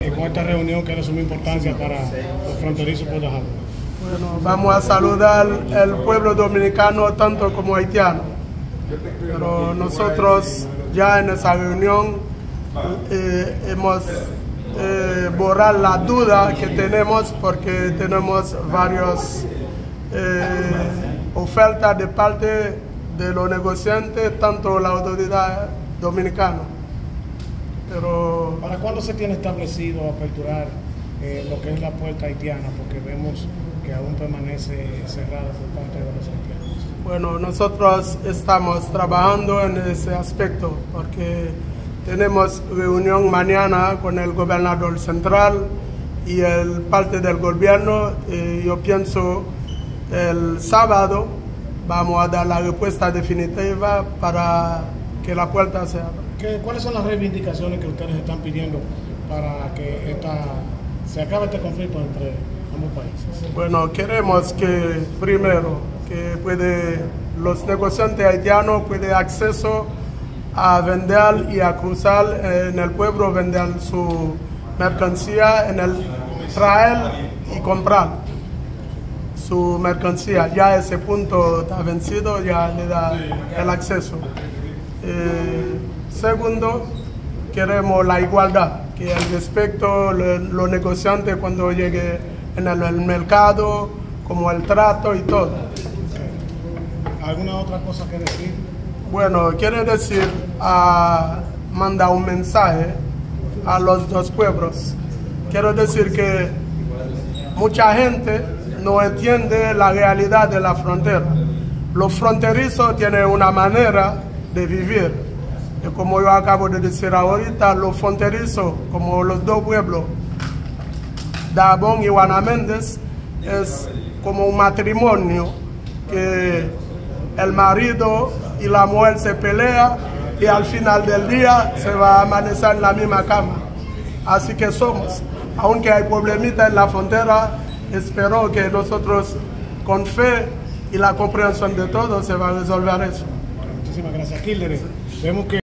Con esta reunión que es de suma importancia para los fronterizos por Dajabón. Bueno, vamos a saludar al pueblo dominicano tanto como haitiano, pero nosotros ya en esa reunión hemos borrado la duda que tenemos porque tenemos varias ofertas de parte de los negociantes, tanto la autoridad dominicana. Pero ¿para cuándo se tiene establecido aperturar lo que es la puerta haitiana? Porque vemos que aún permanece cerrada por parte de los haitianos. Bueno, nosotros estamos trabajando en ese aspecto porque tenemos reunión mañana con el gobernador central y el parte del gobierno. Yo pienso el sábado vamos a dar la respuesta definitiva para que la puerta se abra. ¿Cuáles son las reivindicaciones que ustedes están pidiendo para que se acabe este conflicto entre ambos países? Bueno, queremos que primero los negociantes haitianos puedan acceso a vender y a cruzar en el pueblo, vender su mercancía, traer y comprar su mercancía. Ya ese punto está vencido, ya le da el acceso. Segundo, queremos la igualdad, que al respecto los negociantes cuando llegue en el mercado, como el trato y todo. ¿Alguna otra cosa que decir? Bueno, quiere decir mandar un mensaje a los dos pueblos. Quiero decir que mucha gente no entiende la realidad de la frontera. Los fronterizos tienen una manera de vivir. Y como yo acabo de decir ahorita, los fronterizos, como los dos pueblos, Dajabón y Juana Méndez, es como un matrimonio que el marido y la mujer se pelean y al final del día se va a amanecer en la misma cama. Así que somos, aunque hay problemitas en la frontera, espero que nosotros con fe y la comprensión de todos se va a resolver eso. Muchísimas gracias, Kilder. Vemos que